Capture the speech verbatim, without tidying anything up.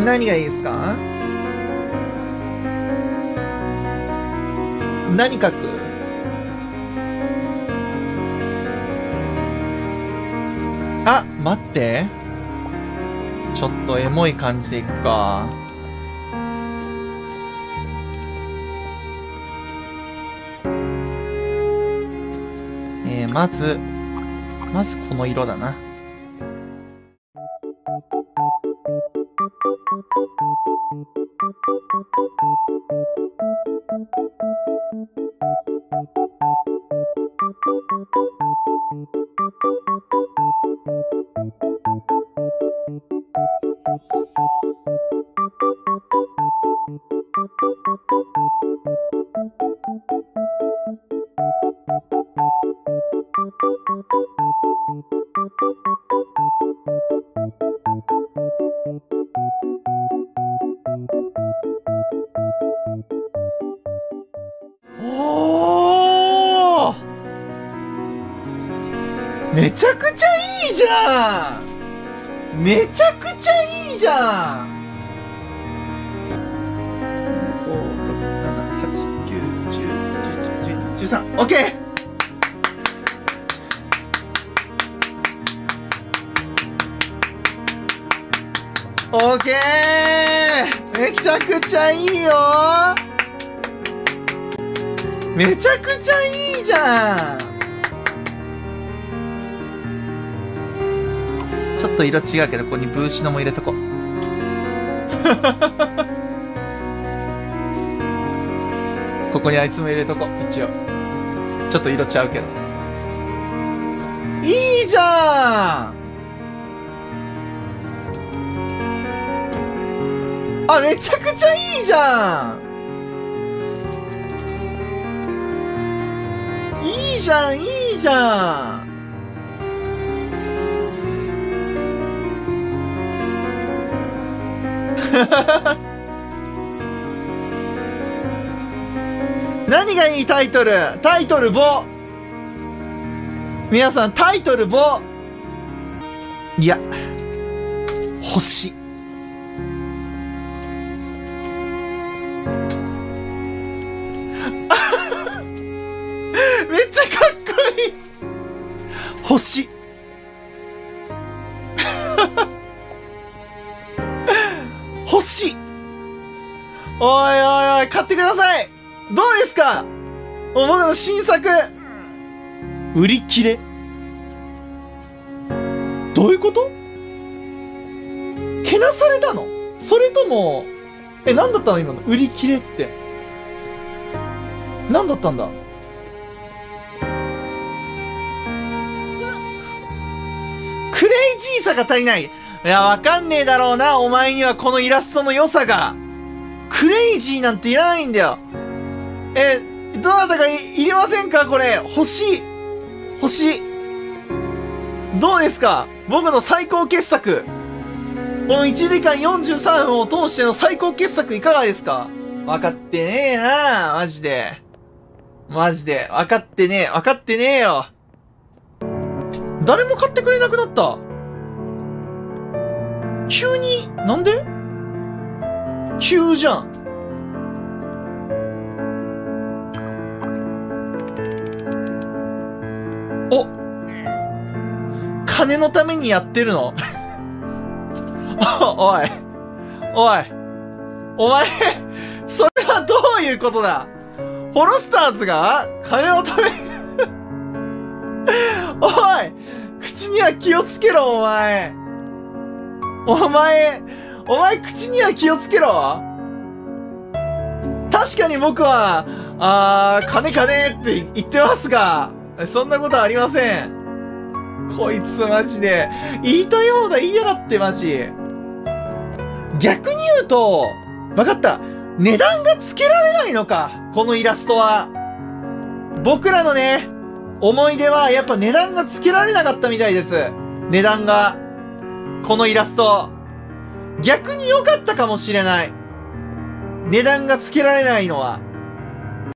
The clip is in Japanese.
何がいいですか？何書く？あ、待って。ちょっとエモい感じでいくか。えー、まず、まずこの色だな。おー！めちゃくちゃいいじゃん！めちゃくちゃいいじゃん！ご、ろく、なな、はち、きゅう、じゅう、じゅういち、じゅうに、じゅうさん、オッケー！オッケー！めちゃくちゃいいよー！めちゃくちゃいいじゃん！ちょっと色違うけど、ここにブーシノも入れとこう。ここにあいつも入れとこう、一応。ちょっと色ちゃうけど。いいじゃん！あ、めちゃくちゃいいじゃん！いいじゃん、いいじゃん！何がいいタイトル？タイトルボ！皆さん、タイトルボ！いや、星。めっちゃかっこいい！星。星。おいおいおい、買ってください！どうですか？僕の新作。売り切れ？どういうこと？けなされたの？それとも、え、なんだったの今の売り切れって。なんだったんだ？クレイジーさが足りない。いや、わかんねえだろうな、お前にはこのイラストの良さが。クレイジーなんていらないんだよ。え、どなたか い, いりませんかこれ。欲しい。欲しい。どうですか僕の最高傑作。このいちじかんよんじゅうさんふんを通しての最高傑作いかがですか？わかってねえなマジで。マジで。わかってねえ。わかってねえよ。誰も買ってくれなくなった。急に、なんで？急じゃん。お、金のためにやってるの？おい、おい、お前、それはどういうことだ？ホロスターズが金のためにおい、口には気をつけろ、お前。お前、お前口には気をつけろ。確かに僕は、あー、金金って言ってますが、そんなことはありません。こいつマジで、言いたいようだ言いやがってマジ。逆に言うと、わかった。値段がつけられないのか、このイラストは。僕らのね、思い出はやっぱ値段がつけられなかったみたいです。値段が。このイラスト。逆に良かったかもしれない。値段がつけられないのは。